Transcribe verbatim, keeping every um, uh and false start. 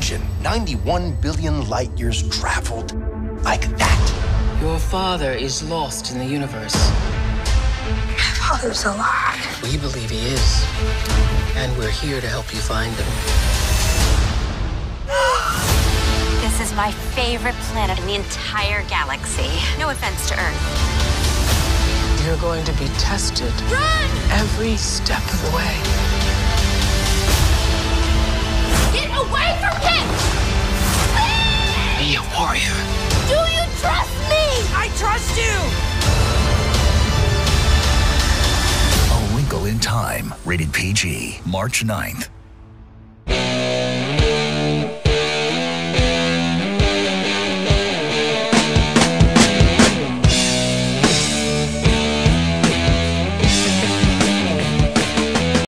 Imagine ninety-one billion light years traveled like that. Your father is lost in the universe. My father's alive. We believe he is. And we're here to help you find him. This is my favorite planet in the entire galaxy. No offense to Earth. You're going to be tested. Run! Every step of the way. Get away from him! Be a warrior. Do you trust me? I trust you! A Wrinkle in Time. Rated P G. March ninth.